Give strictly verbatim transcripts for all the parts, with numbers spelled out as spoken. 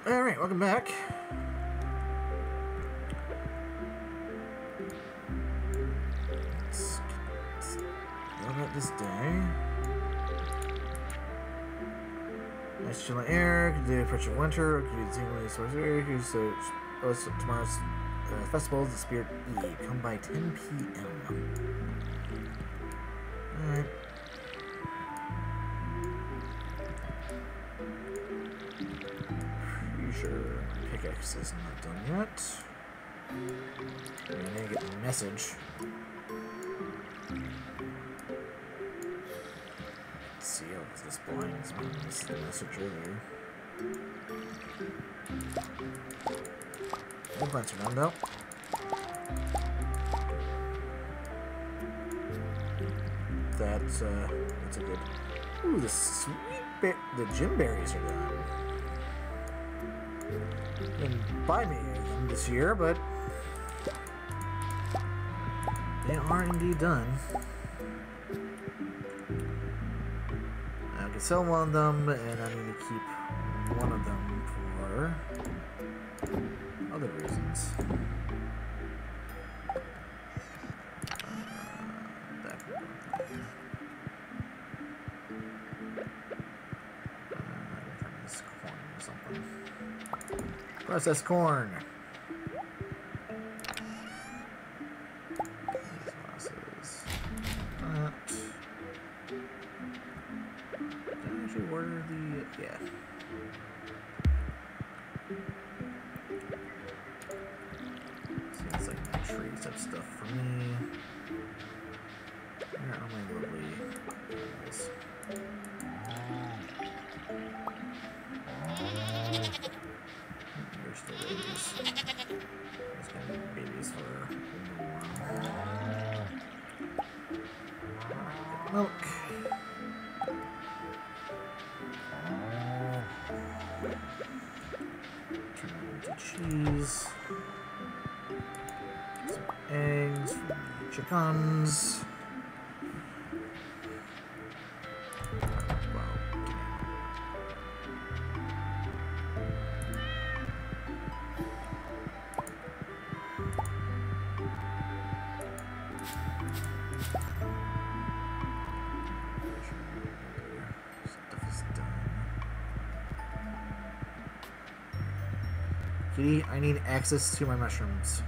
Alright, welcome back. Let's go about this day. Nice chill air, could do approach of winter, could do seemingly sorcery, who's uh, host of tomorrow's uh, festival is the Spirit Eve. Come by ten P M Alright. Pretty sure my pickaxe is not done yet. I need to get the message. Let's see how this blind is when I missed the message earlier. No plants are done though. That's uh that's a good. Ooh, the sweet bear, the gym berries are done. Didn't buy me any of them this year, but they are indeed done. I can sell one of them, and I need to keep one of them for other reasons. Uh, that can go there. Uh, turn this corn into something. Processed corn. Yeah. Seems like my trees have stuff for me. Where are my lovely animals? You're still babies. There's gonna be babies for a while. Milk. Turn it into cheese. Some eggs from the chickens. Wow. Stuff is done. Kitty, I need access to my mushrooms.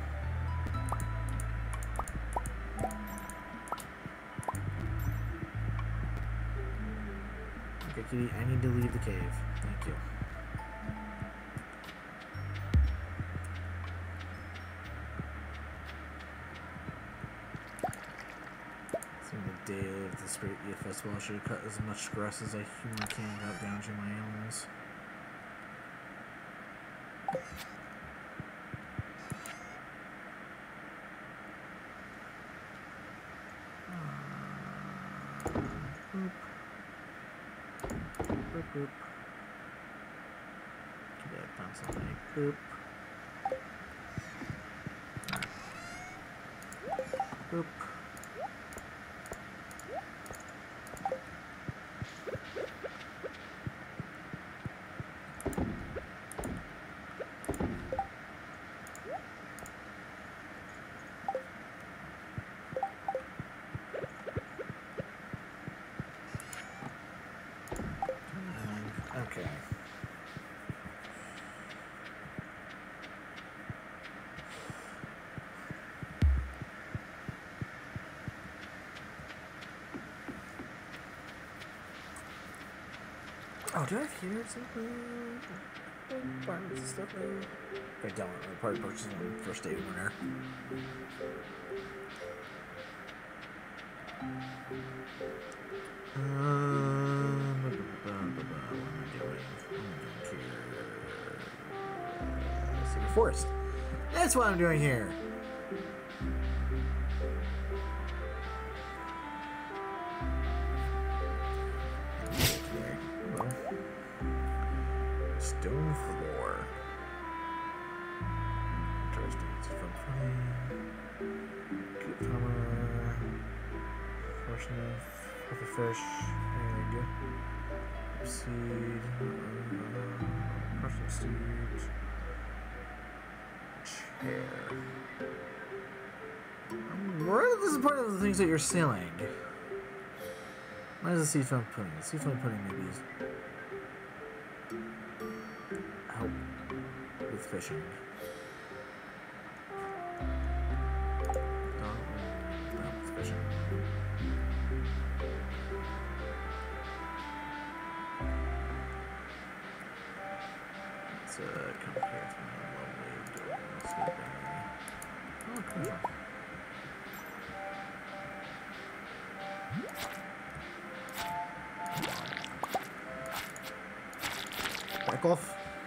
Okay, Kitty, I need to leave the cave. Thank you. Seeing the day of the Spirit Eve Festival, I should have cut as much grass as I humanly can without damaging my animals. Boop. Boop, boop. Okay, I found something. Boop. Boop. Okay. Oh, do I have here something? Farms and stuff there? If I don't, I'll probably purchase one first day of winter. Um, what am I doing? What am I doing here? Let's see, forest. That's what I'm doing here. Hello. Stone floor. Interesting. It's from flame. Coop hammer. Portion of pufferfish. Egg. Seed. Uh, partially steeped. Chair. Where this is part of the things that you're selling. Why is the seafoam pudding? The seafoam pudding maybe is help with fishing. No, not with fishing. Let's uh, compare to my lovely golden sleeping. Oh, cool. Back off.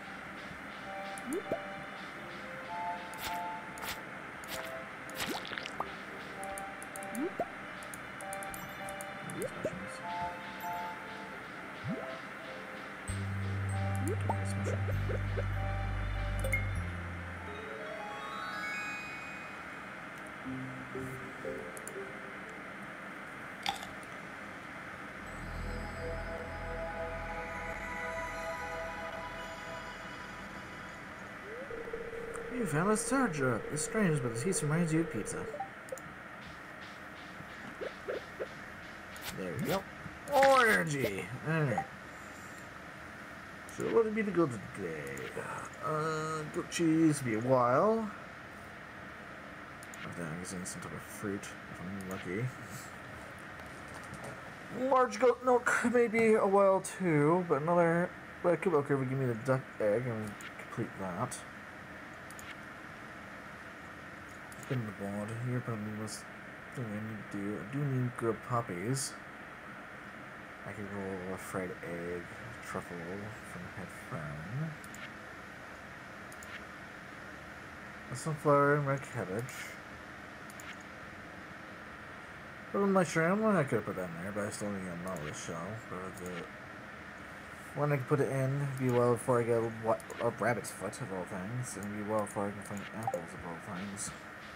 You found a star drop. It's strange, but the taste reminds you of pizza. There we go. More energy! Alright. So what would be the goal today? Uh, goat cheese be a while. Oh, then I'm using some type of fruit, if I'm lucky. Large goat milk may be a while too, but another but a milker would give me the duck egg and we'd complete that. In the board here, probably was thing I need to do. I do need grilled poppies. I could roll a fried egg, truffle from Headfern. A sunflower and red cabbage. Little mushroom, I could have put that in there, but I still need a knowledge shell. But the when I can put it in, be well before I get a, a rabbit's foot of all things, and be well before I can find apples of all things.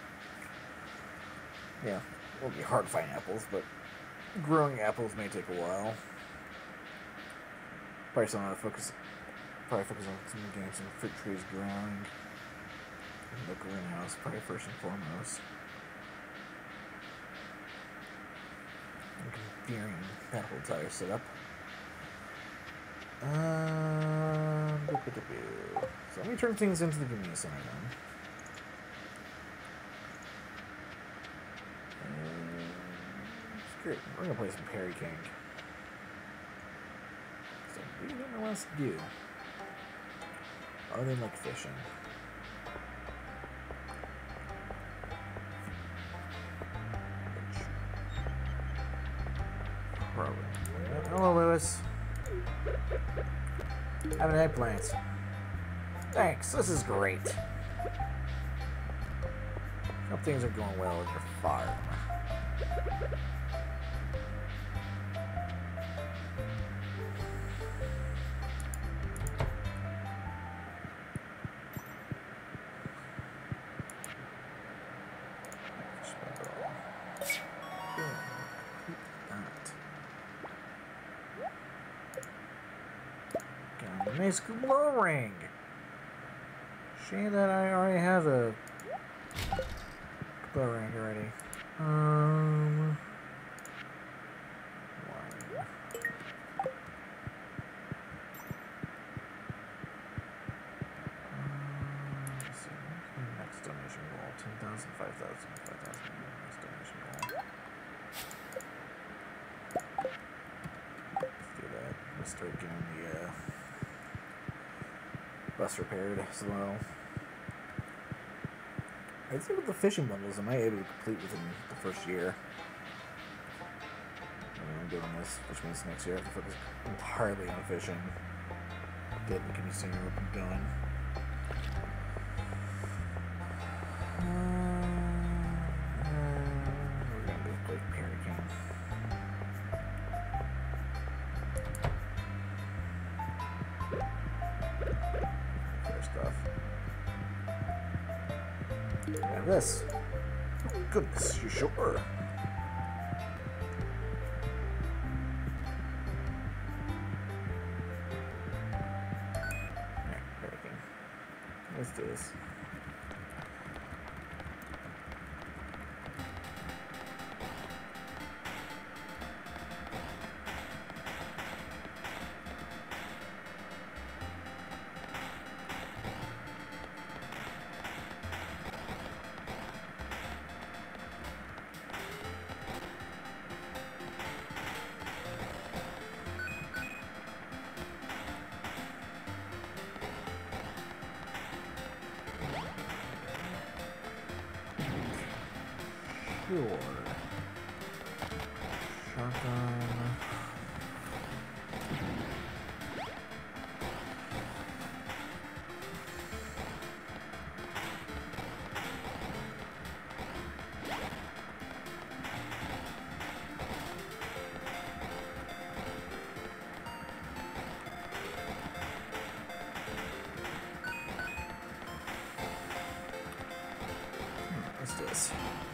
Yeah, it won't be hard to find apples, but growing apples may take a while. Probably still not focus. Probably focus on some getting some fruit trees growing in the greenhouse, probably first and foremost. Gearing that whole entire setup. Um, so let me turn things into the convenience center then. Great. We're gonna play some Perry King. So we don't know what else to do. Other than like fishing. Probably. Hello, Lewis. Have an eggplant. Thanks. This is great. Hope things are going well in your farm. Nice glow ring. Shame that I already have a glow ring already. Um, one. Um, let's see. Next donation goal: ten thousand, five thousand, five thousand. Next donation goal. Let's do that. Let's start getting the. Uh, Bus repaired as well. I'd say with the fishing bundles, am I able to complete within the first year? I'm doing this, which means next year I have to focus entirely on fishing. Get the Kimmy Singer up and going. Uh, uh, we're gonna do a quick Perry King. And this. Oh, goodness, you sure? There, Let's do this. Sure. Shotgun. Hmm, what's this?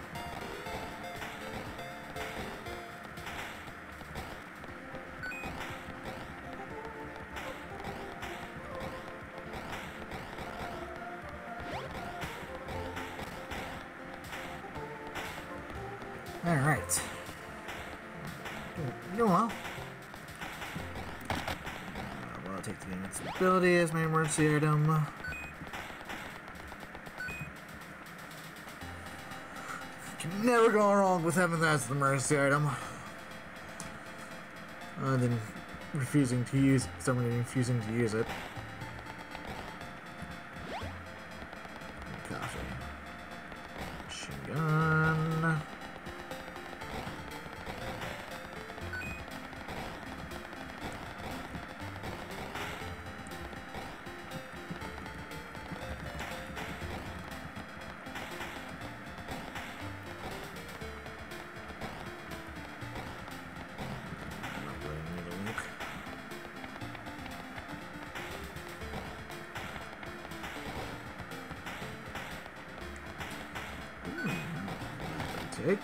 All right. Doing well. Uh, well, I'll take the invincibility as my emergency item. Can never go wrong with having that as the emergency item. Uh, then refusing to use somebody refusing to use it. Coffee. Machine gun. Take.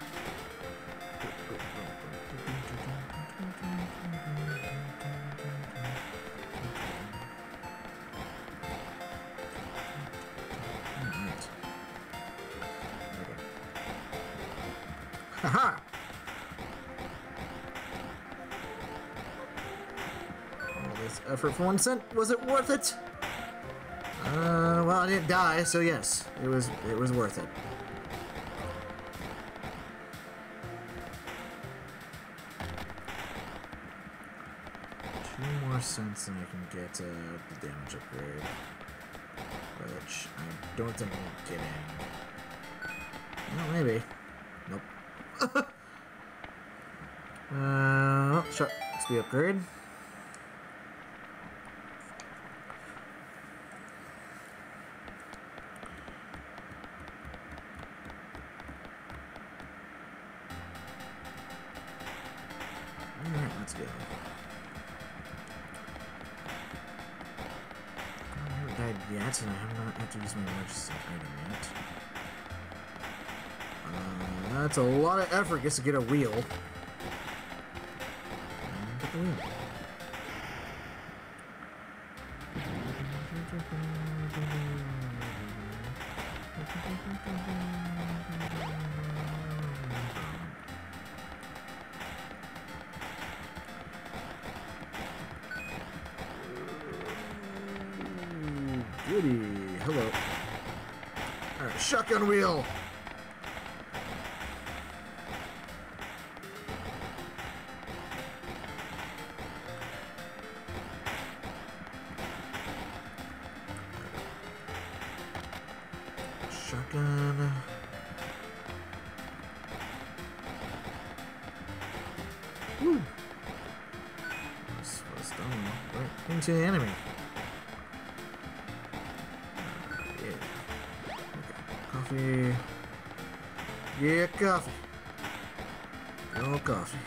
Alright. Okay. Haha! All this effort for one cent, was it worth it? Uh, well, I didn't die, so yes, it was. It was worth it. Two more cents and I can get uh, the damage upgrade, which I don't think I'm getting. Well, maybe. Nope. uh, sure. Let's be upgrade. Alright, let's go. I haven't died yet, and I have not had to use my emergency item yet. Uh, that's a lot of effort just to get a wheel. And get the wheel. Goody. Hello. Alright, shotgun wheel. Shotgun. Woo. This was done right into the enemy. Coffee. Yeah, coffee. No coffee.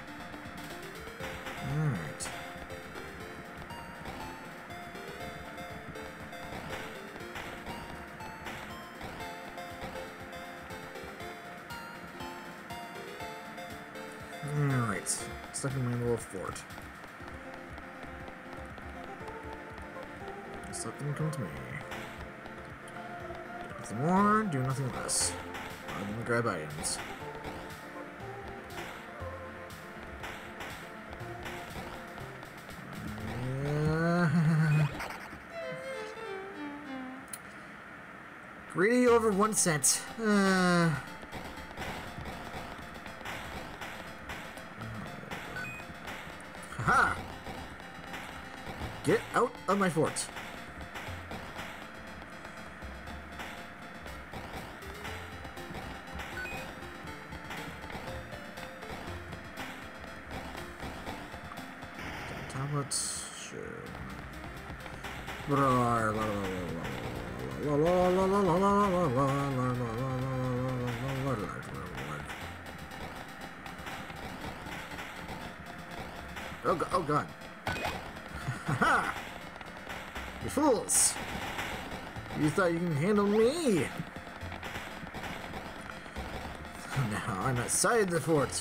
Alright. Alright. Stuck in my little fort. Just let them come to me. nothing more, do nothing less. Other than grab items. Uh, greedy over one cent. Uh, haha! Get out of my fort. Tablets, sure. Oh god! Oh god! Haha! You fools! You thought you can handle me? Now I'm outside the fort.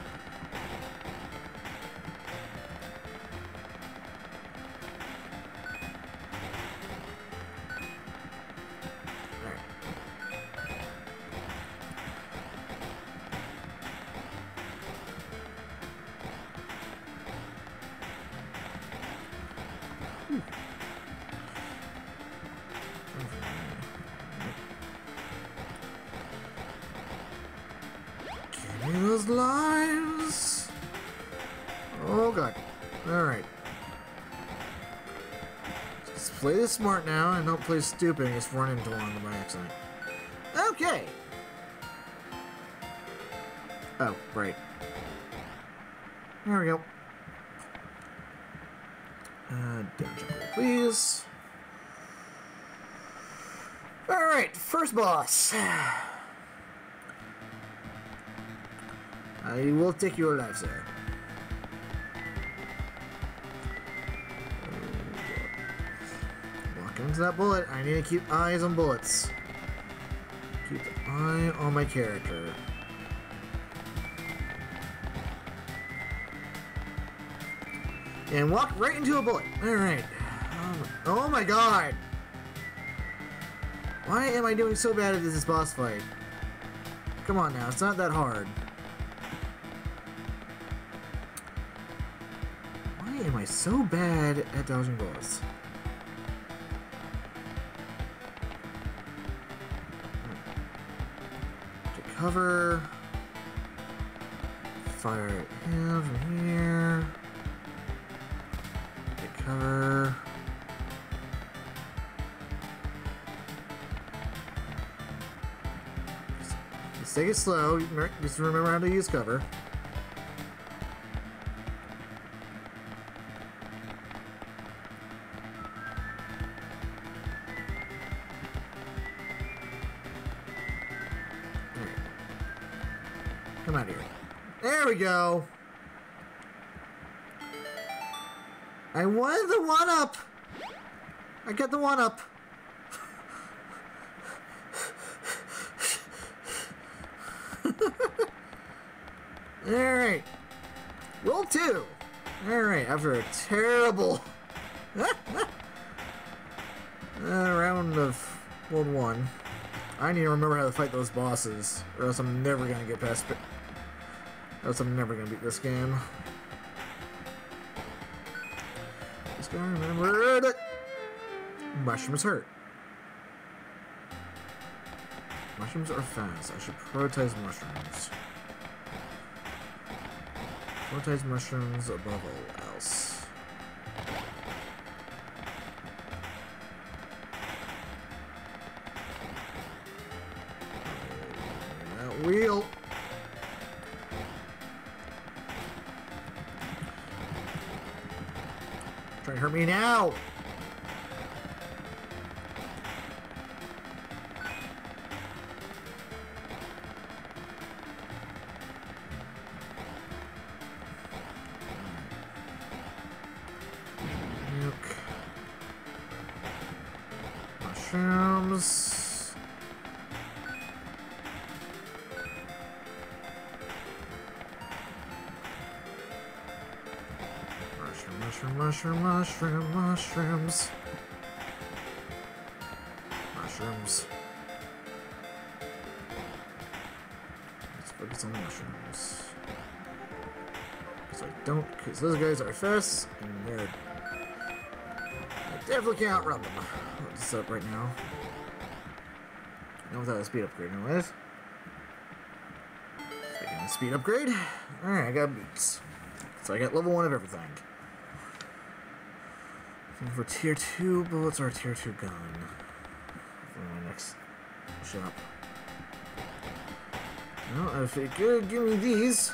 Give me those lives! Oh god. Alright. Just play this smart now and don't play stupid and just run into one by accident. Okay! Oh, right. There we go. Uh, dungeon, please. Alright, first boss. I will take your life, sir. Walk into that bullet. I need to keep eyes on bullets. Keep an eye on my character. And walk right into a bullet. Alright. Um, oh my god! Why am I doing so bad at this boss fight? Come on now, it's not that hard. Why am I so bad at dodging bullets? To cover. Fire at him from here. To cover. Just take it slow. Just remember how to use cover. Come out here. There we go. I wanted the one up. I got the one up. Alright. Roll two. Alright, after a terrible uh, round of World one. I need to remember how to fight those bosses, or else I'm never gonna get past it. Or else I'm never gonna beat this game. Just gotta remember that mushrooms hurt. Mushrooms are fast. I should prioritize mushrooms. Prioritize mushrooms above all else. That wheel. Try to hurt me now. Mushrooms. Mushroom, mushroom, mushroom, mushroom, mushrooms. Mushrooms. focus on the mushrooms. So I don't, because those guys are fast, and they're... I definitely can't outrun them. I'll look this up right now. Not without a speed upgrade, anyways. Speaking of speed upgrade, alright, I got boots. So I got level one of everything. Looking for tier two bullets or a tier two gun for my next shop. Well, if it could give me these.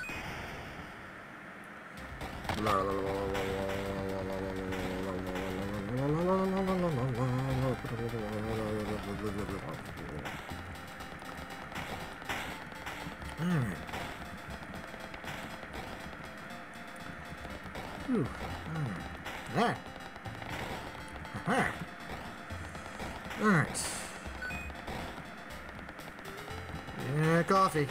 Alright. Whew. Alright. Alright. Alright. Yeah, coffee.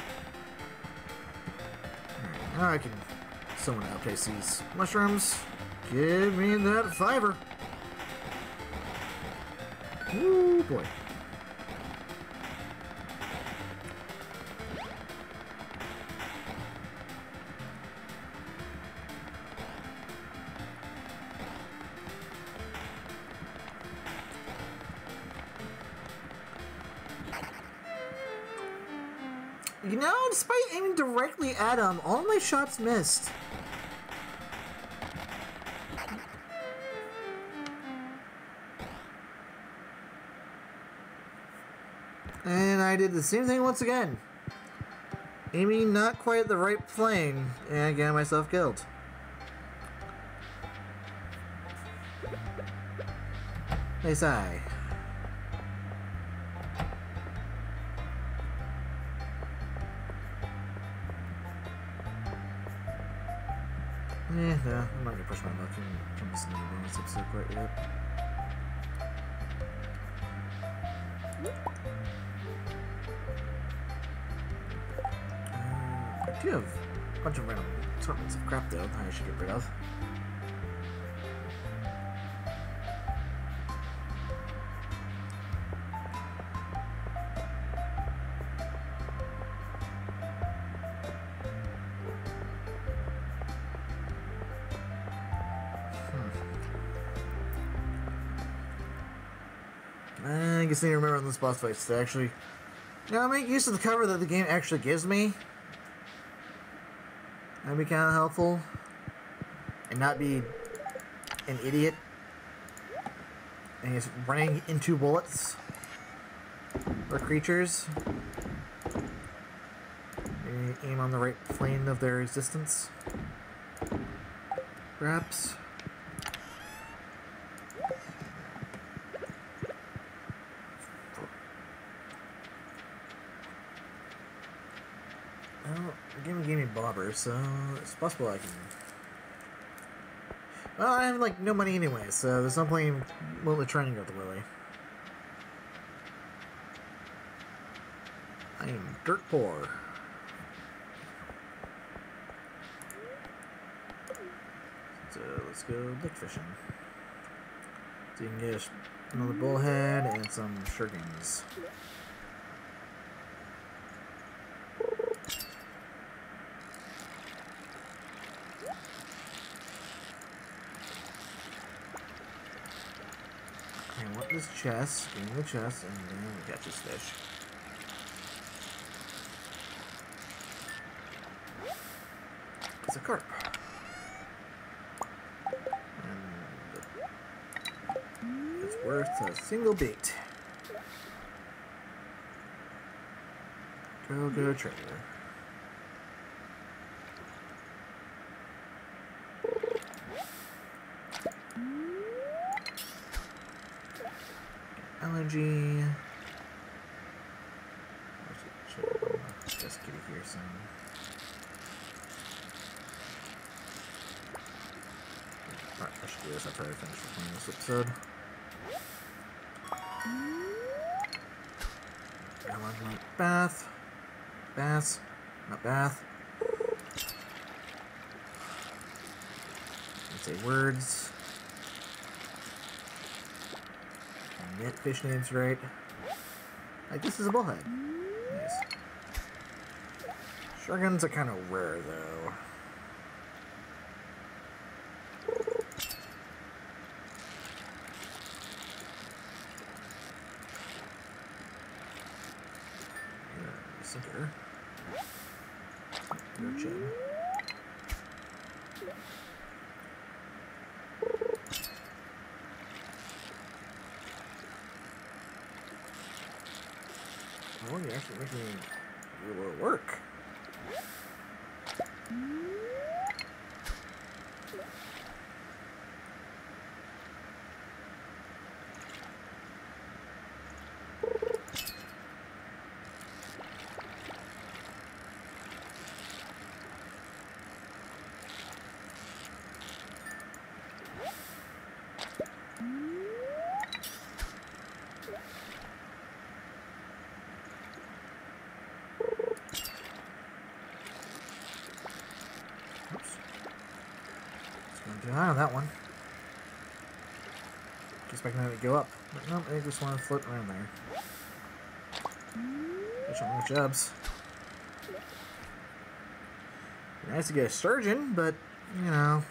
Alright, now I can someone outpace these mushrooms. Give me that fiver. Ooh, boy. You know, despite aiming directly at him, all my shots missed. And I did the same thing once again. Aiming not quite at the right plane, and I got myself killed. Nice eye. Yeah, no, I'm not gonna push my luck and turn this into a bonus episode quite yet. Uh, I do have a bunch of random assortments of crap though that I should get rid of. I guess I need to remember on this boss fights to actually, you know, make use of the cover that the game actually gives me. That'd be kind of helpful. And not be an idiot. And just running into bullets. Or creatures. Maybe aim on the right plane of their existence. Perhaps. Well, the game gave me bobber, so it's possible I can... Well, I have, like, no money anyway, so there's no point in really trying to go with the Willy. I am dirt poor. So, let's go lake fishing. So you can get another bullhead and some shurikens. I want this chest, give me the chest, and then we got this fish. It's a carp. And it's worth a single bait. Go, go, treasure. Allergy. Just get it here some. Alright, I should do this after I finish recording this episode. I want my bath. Bath. Not bath. Let's say words. Get fish names right. Like, this is a bullhead. Nice. Shotguns are kind of rare, though. Sinker. Your chin. Oh, you're actually making a little work. Too high on that one. Just expecting it to go up. But no, they just want to float around there. Fish on the jobs. Be nice to get a sturgeon, but, you know.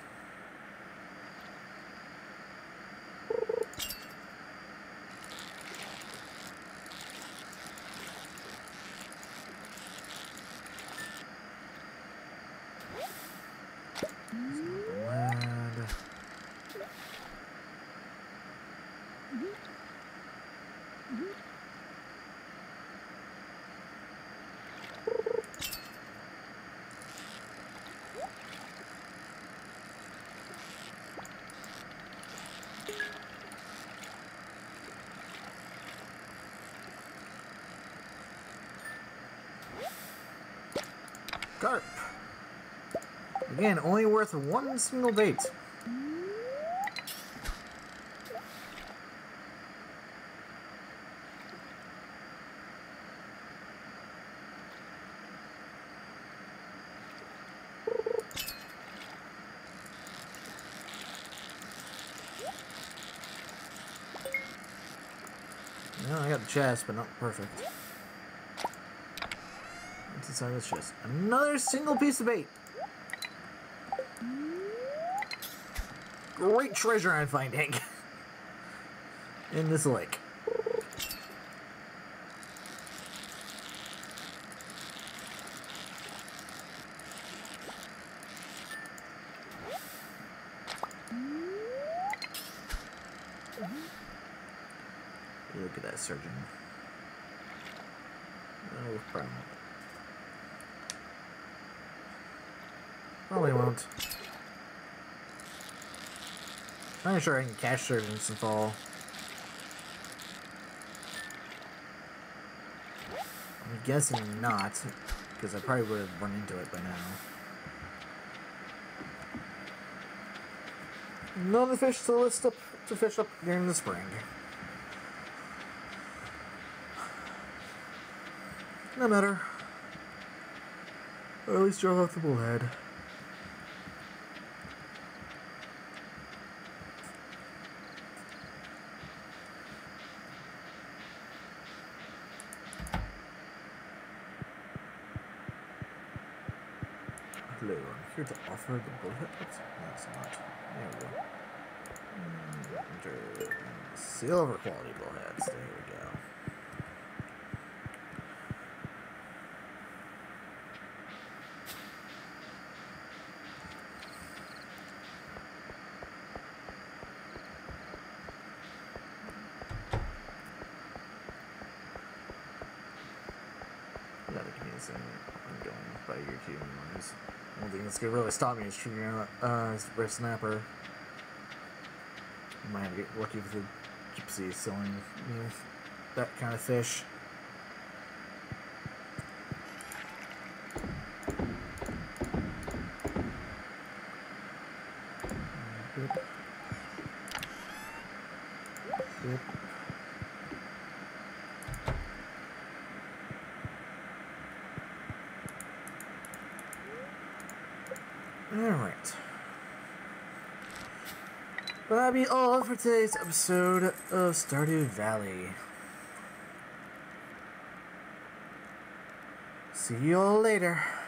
Carp. Again, only worth one single bait. No, I got the chest, but not perfect. What's inside this chest? Another single piece of bait. Great treasure I'm finding in this lake. Look at that surgeon. Oh, probably not. Probably won't. I'm not sure I can catch surgeons and fall. I'm guessing not, because I probably would have run into it by now. Another fish to list up to fish up during the spring. No matter. Or at least drove off the bullhead. Hello, I'm here to offer the bullhead. Oops, no, it's not. There we go. Mm, enter silver quality bullheads. There we go. I'm going by your cue anyways. The only thing that's gonna really stop me is figuring out uh for a snapper. I might have to get lucky with the gypsy selling, you know, that kind of fish. Yep. Yep. Alright. But that'll be all for today's episode of Stardew Valley. See you all later.